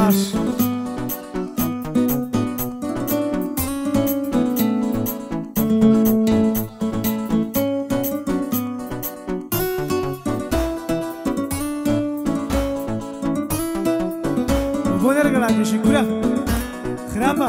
باش بۆ نەرگەڵاتێشی گورە خراپە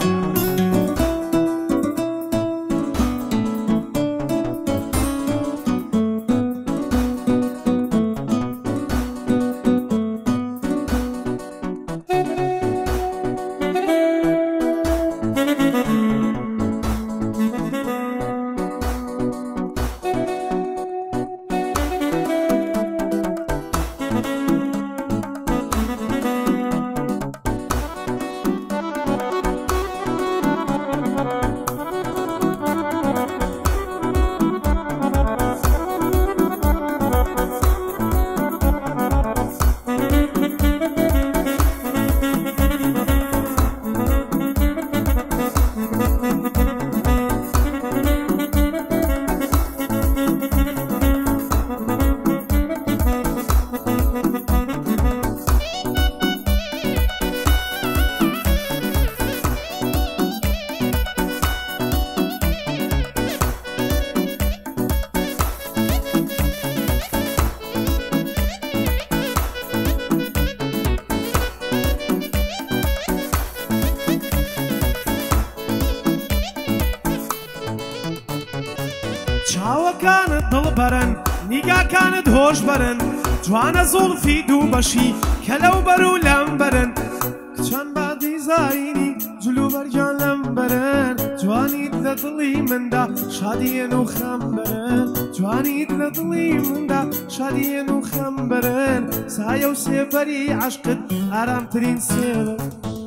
چاوەکانت دڵبەرن نیگاکانت هۆش بەرن جوانە زوڵفی دوو بەشی کە لەو بەر و لەم بەرن کچان بادی زاینی جلو بەرگیان لەم بەرن جوانیت لە دڵی مندا شادیێن و خەم بەرن جوانیت لە دڵی مندا شادیێن و خەم بەرن سایە و سێبەری عەشقت ئارامترین سێڵن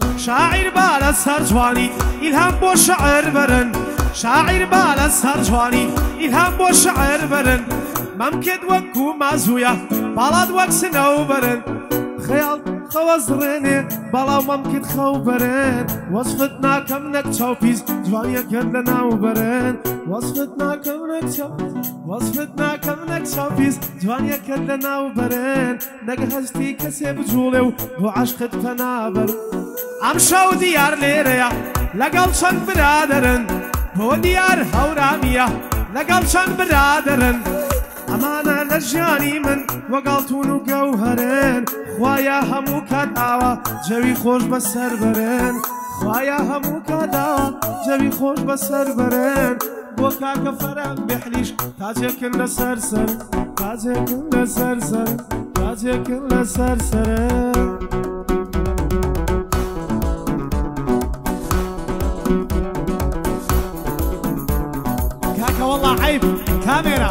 شاعیر با لەسەر جوانیت ئیلهام بۆ شەعر بەرن شاعیر با لەسەر جوانیت ئیلهام بۆ شەعر بەرن مەمکێت وەکو مازوویە باڵات وەک سنەوبەرن خەیاڵ خەوەزڕێنێ بەڵاو مەمکێت خەو بەرن وەسفت ناکەم نەک چاوپیس جوانیەکەت لە ناو بەرن وەسفت ناکەم نەک وەسفت ناکەم نەک چاوپیس جوانیەکەت لە ناو بەرن نەگە هەستی کەسێ بجوڵێ و بۆ عەشقت پەنابەر ئەم شەو دیار لێرەیە لەگەڵ چەند برادەرن بۆ دیار هەورامیە لەگەڵ چەند برادەرن ئەمانە لە ژیانی من وەگاڵتون و گەوهەرن خوایە هەموو کات ئاوا جەوی خۆش بەسەر بەرن خوایە هەموو کات ئاوا جەوی خۆش بەسەر بەرن بۆ کاکە فەرەق بێحلیش تاجێکن لەسەر سەر تاجێکن لەسەر سەر تاجێکن لەسەر سەرن كاكا والله عيب كاميرا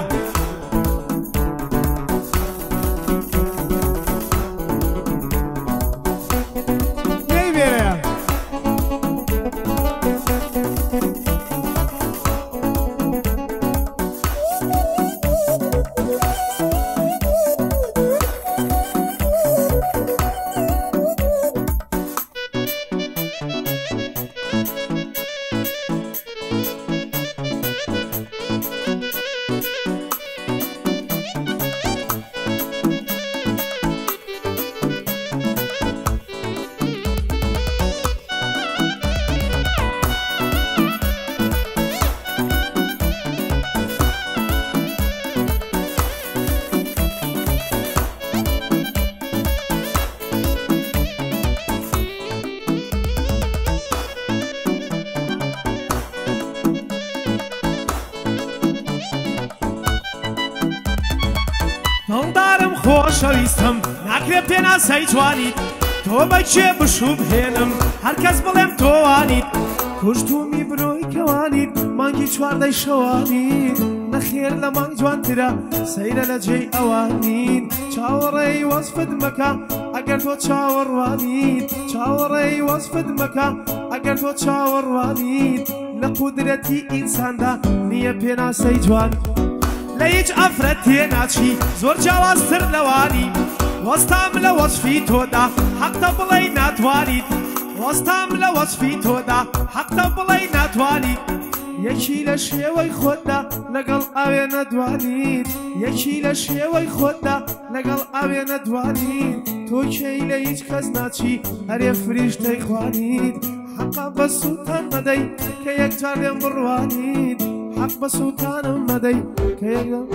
دڵدارم خۆشەویستم ناکرێ پێناسەی جوانیت تۆ بەکێ بشوب هێنم هەرکەس بڵێم تۆوانیت کوشتومی برۆی کەوانیت مانگی چواردەی شەوانیت نەخێر لە مانگ جوانترە سەیرە لە جێی ئەوانیت چاوەڕێی وەسفت مەکە ئەگەر تۆ چاوەڕوانیت چاوەڕێی وەسفت مەکە ئەگەر تۆ چاوەڕوانیت لە قودرەتی ئینساندا نییە پێناسەی جوان لە هیچ ئەفرەت تێناچی زۆر جیاوازتر لەوانی وەستام لە وەسفی تۆدا حەقتە بڵێ ناتوانیت وەستام لە وەسفی تۆدا حەقتە بڵێ ناتوانیت یەکی لە شێوەی خۆتدا لەگەڵ ئەوێ نەدوانیت یەکی لە شێوەی خۆتدا لەگەڵ ئەوێ نەدوانیت تۆ کەی لە هیچ کەس ناچی هەرێ فریشتەی خوانیت حەقا بە سووتان مەدەی کە یەکجار لێم بڕوانیت حەق بە سووتانم مەدەی کە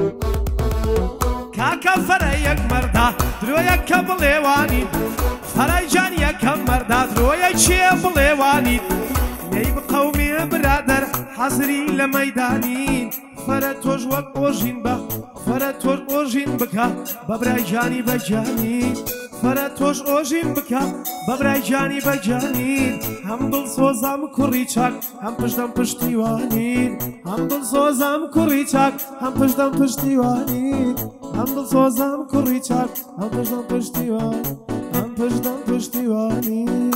کاکە فەرە یەک مەردا درۆیە کە بڵێوانیت فەرای جان یەکەم مەردا درۆیە چێ بڵێوانیت لێی بقەومێ برادەر حەزری لە مەیدانین فەرە تۆش وەک ئۆژین بە فەرە تۆش ئۆژین بکە بە برای جانی بەجانین فەرە تۆش ئۆژین بکە بە برای جانی بەجانین هەم دڵ سۆزام کوڕی چاک هەم پشتم پشتیوانین هەم دڵ سۆزام کوڕی چاک هەم پشتم پشتیوانین هەم دڵ سۆزام کوڕی چاک هەم پشتم پشتیوان هەم پشتم پشتیوانین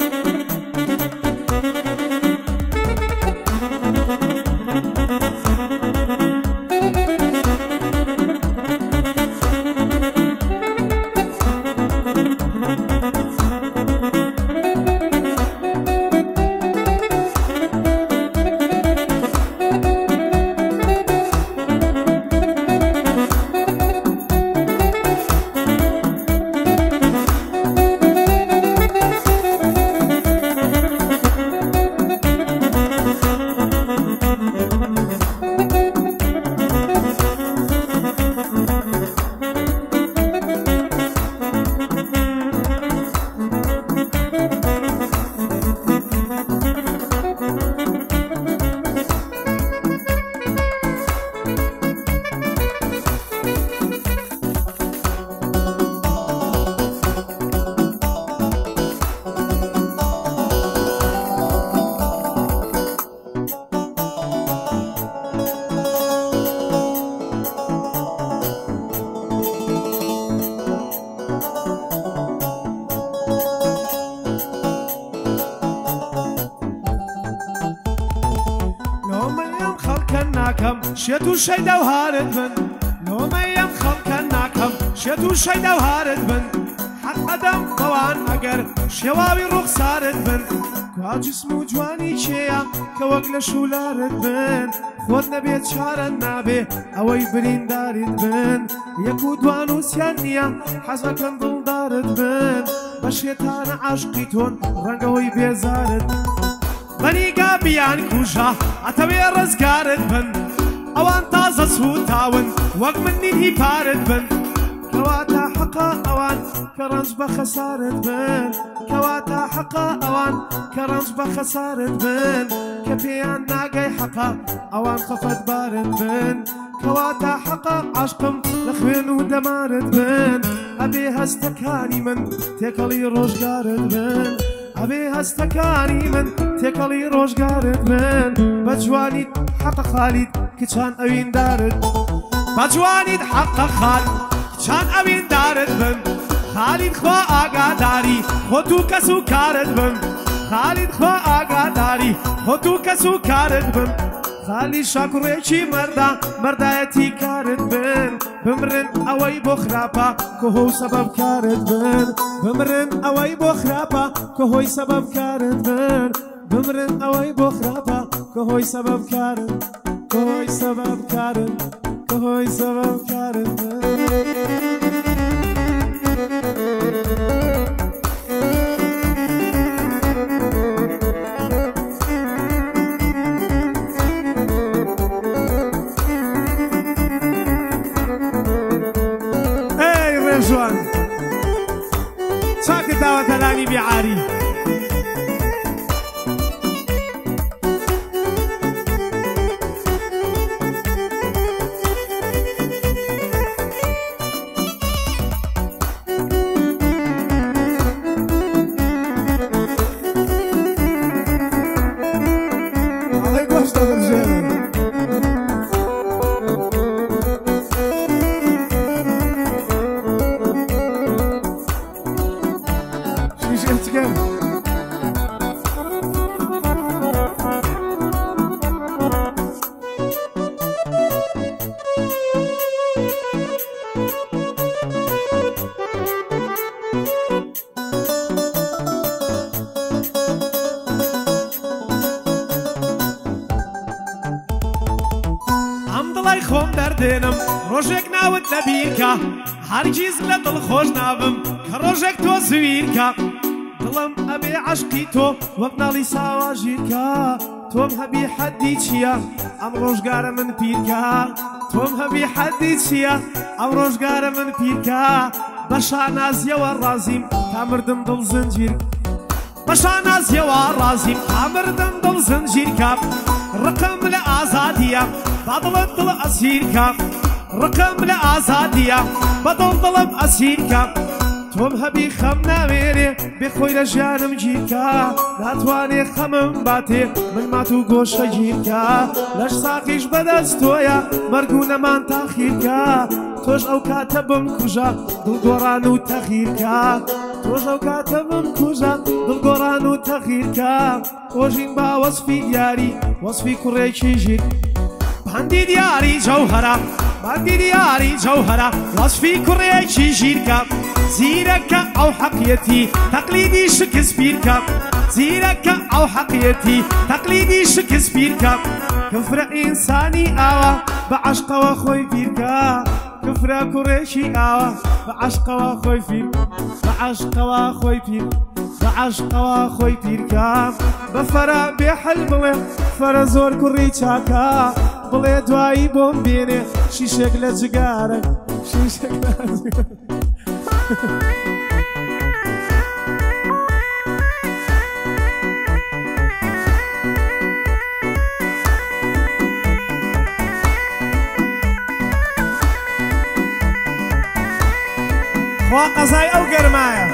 شێت و شەیدا و هارت بن لۆمەیەم خەڵکە ناکەم شێت و شەیدا و هارت بن حەق ئەدەم بەوان ئەگەر شێواوی ڕوخسارت بن کا جسم و جوانی چێیە کە وەک لە شولارت بن خۆت نەبێت چارە نابێ ئەوەی بریندارت بن یەک و دوان و سیان نییە حەزەکەم دڵدارت بن بە شێتانە عاشقی تۆن ڕەنگەوەی بێزارت بەنیگا بیان کوژە ئەتەوێ ڕزگارت بن ئەوان تازە سوتاون وەک من نینهی پارت بن کەواتە حەقا ئەوان کە ڕەنج بە خەسارت بن کەواتە حەقا ئەوان کە ڕەنج بە خەسارت بن کە پێیان ناگەی حەقا ئەوان خەفەتبارت بن کەواتە حەقا عاشقم لە خوێن و دەمارت بن ئەبێ هەستەکانی من تێکەڵی ڕۆژگارت بن ئەبێ هەستەکانی من تێکەڵی ڕۆژگارت بن بە جوانیت حەقە خالیت کچان ئەویندارت بە جوانیت حەقە خال کچان ئەویندارت بن خالیت خوا ئاگاداری خۆت و کەس و کارت بن خالیت خوا ئاگاداری خۆت و کەس و کارت بن خالی شاکوڕێکی مەردا مەردایەتی کارت بن بمرن ئەوەی بۆ خراپە کە هۆی سەبەب کارت بن بمرن ئەوەی بۆ خراپە کە هۆی سەبەب کارت بن بمرن ئەوەی بۆ خراپە کە هۆی سەبەب کارت کە هۆی سەبەب کارت کە هۆی سەبەب کارت بن جوان چاکە داوەتەرانی بیعاری ئەڵێ گۆشتە بژێنن خۆم دەردێنم ڕۆژێک ناوت لەبیرکە هەرگیز لە دڵ خۆش نابم كروجك تو زويركا دلم أبي عشقي تو وابنالي ساوا جيركا توم هبي حدي تشيا أم روجگار من بيركا توم هبي حدي تشيا أم روجگار من بيركا بشانازيا والرازيم تامردم دل زنجير بشانازيا والرازيم تامردم دل زنجيركا رقم لآزادية بطل دل أسيركا رقم لآزادية بطل دل أسيركا توم هبي خمنا ميري بخوي لجانم جيركا ناتواني خمم باتي من ما تو قوش جيركا لاش ساقيش بدستويا مرقونا من تاخيركا توش او كاتبم كوجا دل قران و تخيركا توش او كاتبم كوجا دل قران و تخيركا وجين با وصفي دياري وصفي كريشي جير باندي دياري جوهرة باندي دياري جوهرة وصفي كريشي جيركا زيرك أو حقيتي تقليدي شكسبيركا زيرك أو حقيتي تقليدي شكسبيركا كفر إنساني آوا بعشق وخوي فيركا كفر كريشي آوا بعشق وخوي فير بعشق وخوي فير بعشق وخوي فيركا بفرا بحلبله فرا زور كريشاكا بلي دواي بومبيني شيشك لجارك شيشك لجارك خوا قزاي او گرمايه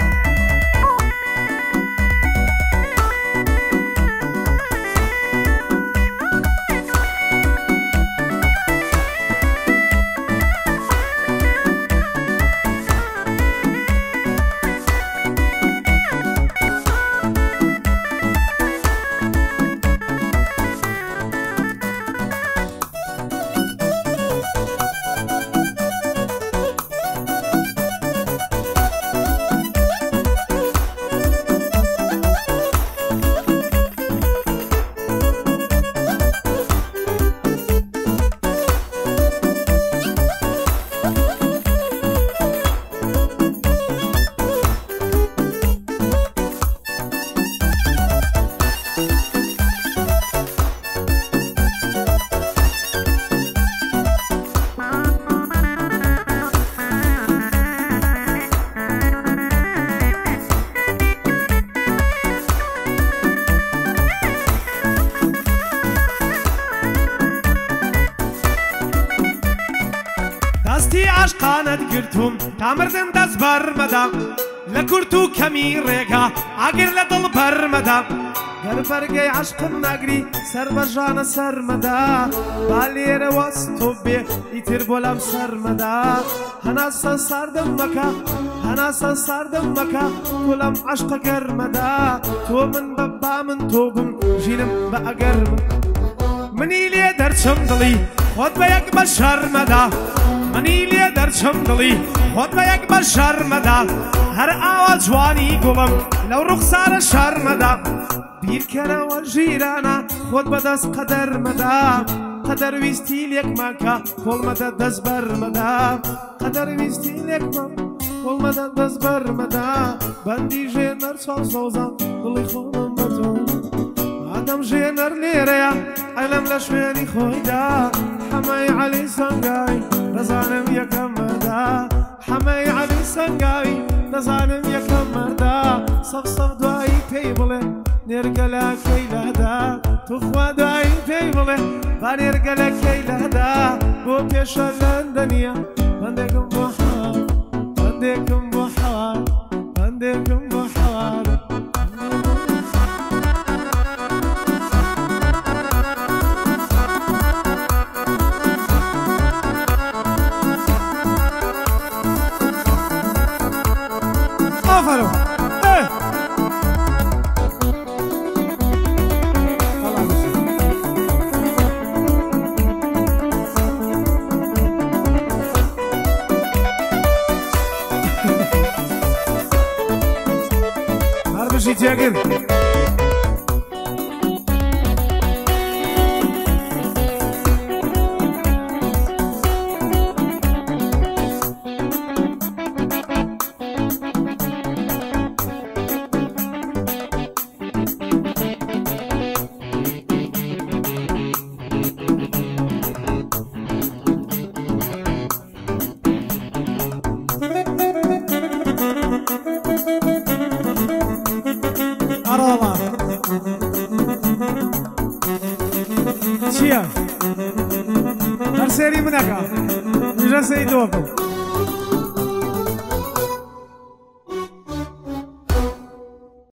دستي عشقانت قرتهم تعمردن دست برمدا لكرتو كمي ريقا عقر لدل برمدا قربرقي عشق نقري سر بجانا سرمدا بالير وستو بي يتر بولم سرمدا هناسا ساردم مكا هناسا ساردم مكا كلم عشق قرمدا تو من ببا من توبم جينم بأقرم مني لي درشم دلي خود بيك بشرمدا مني لي درشم دلي خود بيك بشرمدا هر آواز جواني قوم لو رخصار شرمدا بيركنا والجيرانا خود بدس قدر مدا قدر ويستي ليك ماكا كل مدى دزبر مدا قدر ويستي ليك ماكا كل مدى دزبر مدا بندي جينر صوصوزا ضلي خونم بتون عدم جينر ليريا علم لشويني خويدا حماي علي سنقاي نزانم يكم مدا حماي علي سنقاي نزانم يكم مدا صف دواي بيبلي نرجلا كيلادا تخوا داي بيبلي بنرجلا كيلادا بو بيش لندنيا بندكم بحار بندكم بحار بندكم بحار أفرو Jagger. چییە؟ هەر سێری منەکە میژە سەی تۆ بکەم